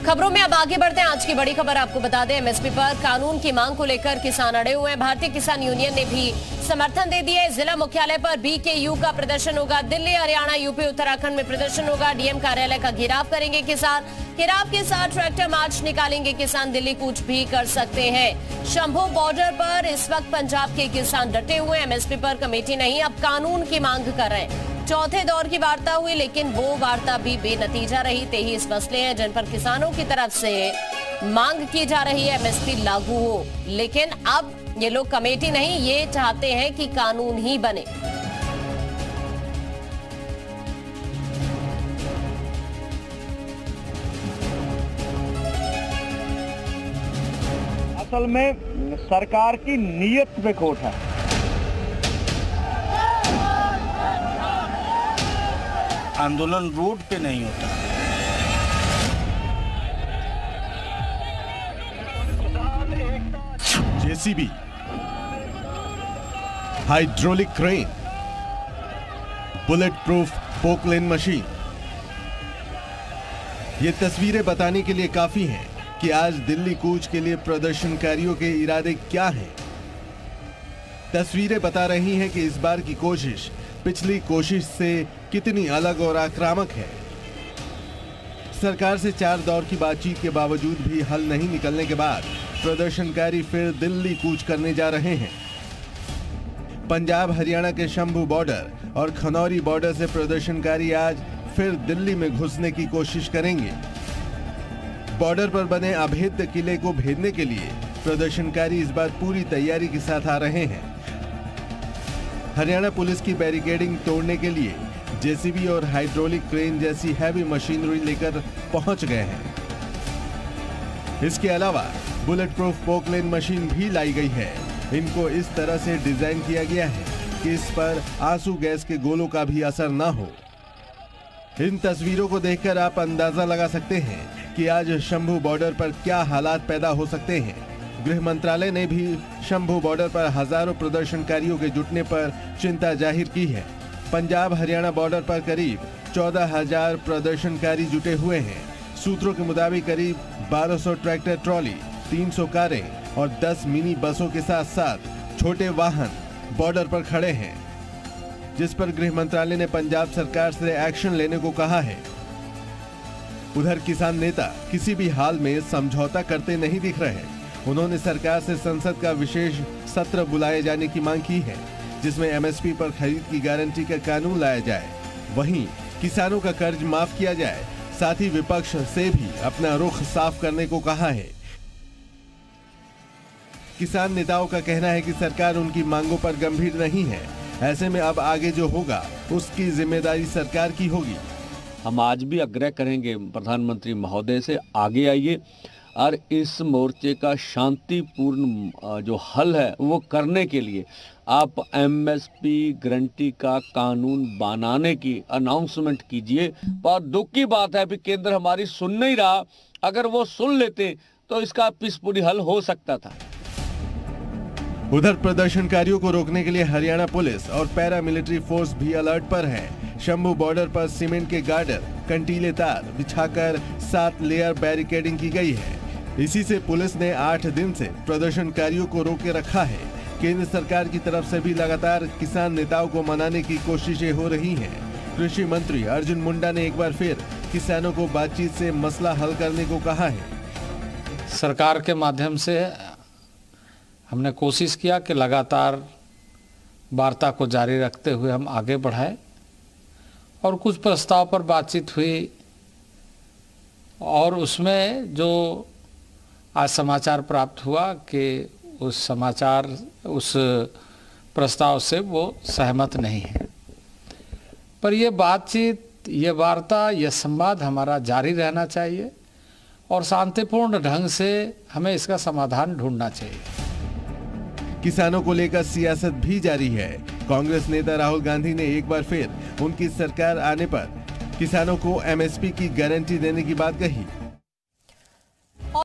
खबरों में अब आगे बढ़ते हैं। आज की बड़ी खबर आपको बता दें, एमएसपी पर कानून की मांग को लेकर किसान अड़े हुए हैं। भारतीय किसान यूनियन ने भी समर्थन दे दिया है। जिला मुख्यालय पर बीकेयू का प्रदर्शन होगा। दिल्ली, हरियाणा, यूपी, उत्तराखंड में प्रदर्शन होगा। डीएम कार्यालय का घेराव करेंगे किसान। घेराव के साथ ट्रैक्टर मार्च निकालेंगे किसान। दिल्ली कूच भी कर सकते हैं। शंभू बॉर्डर पर इस वक्त पंजाब के किसान डटे हुए हैं। एमएसपी पर कमेटी नहीं, अब कानून की मांग कर रहे हैं। चौथे दौर की वार्ता हुई, लेकिन वो वार्ता भी बेनतीजा रही। 23 मसले हैं जिन पर किसानों की तरफ से मांग की जा रही है एमएसपी लागू हो, लेकिन अब ये लोग कमेटी नहीं, ये चाहते हैं कि कानून ही बने। असल में सरकार की नीयत पे खोट है। आंदोलन रोड पे नहीं होता। JCB, hydraulic crane, bullet proof Poclain machine, ये तस्वीरें बताने के लिए काफी हैं कि आज दिल्ली कूच के लिए प्रदर्शनकारियों के इरादे क्या हैं। तस्वीरें बता रही हैं कि इस बार की कोशिश पिछली कोशिश से कितनी अलग और आक्रामक है। सरकार से 4 दौर की बातचीत के बावजूद भी हल नहीं निकलने के बाद प्रदर्शनकारी फिर दिल्ली कूच करने जा रहे हैं। पंजाब हरियाणा के शंभू बॉर्डर और खनौरी बॉर्डर से प्रदर्शनकारी आज फिर दिल्ली में घुसने की कोशिश करेंगे। बॉर्डर पर बने अभेद्य किले को भेदने के लिए प्रदर्शनकारी इस बार पूरी तैयारी के साथ आ रहे हैं। हरियाणा पुलिस की बैरिकेडिंग तोड़ने के लिए जेसीबी और हाइड्रोलिक क्रेन जैसी हैवी मशीनरी लेकर पहुंच गए हैं। इसके अलावा बुलेट प्रूफ पोकलेन मशीन भी लाई गई है। इनको इस तरह से डिजाइन किया गया है कि इस पर आंसू गैस के गोलों का भी असर ना हो। इन तस्वीरों को देखकर आप अंदाजा लगा सकते हैं कि आज शंभू बॉर्डर पर क्या हालात पैदा हो सकते हैं। गृह मंत्रालय ने भी शंभू बॉर्डर पर हजारों प्रदर्शनकारियों के जुटने पर चिंता जाहिर की है। पंजाब हरियाणा बॉर्डर पर करीब 14,000 प्रदर्शनकारी जुटे हुए हैं। सूत्रों के मुताबिक करीब 1200 ट्रैक्टर ट्रॉली, 300 कारें और 10 मिनी बसों के साथ साथ छोटे वाहन बॉर्डर पर खड़े हैं, जिस पर गृह मंत्रालय ने पंजाब सरकार से एक्शन लेने को कहा है। उधर किसान नेता किसी भी हाल में समझौता करते नहीं दिख रहे। उन्होंने सरकार से संसद का विशेष सत्र बुलाए जाने की मांग की है, जिसमें एमएसपी पर खरीद की गारंटी का कानून लाया जाए। वहीं किसानों का कर्ज माफ किया जाए। साथ ही विपक्ष से भी अपना रुख साफ करने को कहा है। किसान नेताओं का कहना है कि सरकार उनकी मांगों पर गंभीर नहीं है। ऐसे में अब आगे जो होगा उसकी जिम्मेदारी सरकार की होगी। हम आज भी आग्रह करेंगे प्रधानमंत्री महोदय से, आगे आइए और इस मोर्चे का शांतिपूर्ण जो हल है वो करने के लिए आप एमएसपी गारंटी का कानून बनाने की अनाउंसमेंट कीजिए। पर दुख की बात है कि केंद्र हमारी सुन नहीं रहा। अगर वो सुन लेते तो इसका पीसफुली हल हो सकता था। उधर प्रदर्शनकारियों को रोकने के लिए हरियाणा पुलिस और पैरामिलिट्री फोर्स भी अलर्ट पर है। शंभू बॉर्डर पर सीमेंट के गार्डर, कंटीले तार बिछाकर 7 लेयर बैरिकेडिंग की गई है। इसी से पुलिस ने 8 दिन से प्रदर्शनकारियों को रोके रखा है। केंद्र सरकार की तरफ से भी लगातार किसान नेताओं को मनाने की कोशिशें हो रही हैं। कृषि मंत्री अर्जुन मुंडा ने एक बार फिर किसानों को बातचीत से मसला हल करने को कहा है। सरकार के माध्यम से हमने कोशिश किया कि लगातार वार्ता को जारी रखते हुए हम आगे बढ़ाएं और कुछ प्रस्ताव पर बातचीत हुई और उसमें जो आज समाचार प्राप्त हुआ कि उस प्रस्ताव से वो सहमत नहीं है। पर ये बातचीत, ये वार्ता, ये संवाद हमारा जारी रहना चाहिए और शांतिपूर्ण ढंग से हमें इसका समाधान ढूंढना चाहिए। किसानों को लेकर सियासत भी जारी है। कांग्रेस नेता राहुल गांधी ने एक बार फिर उनकी सरकार आने पर किसानों को एमएसपी की गारंटी देने की बात कही।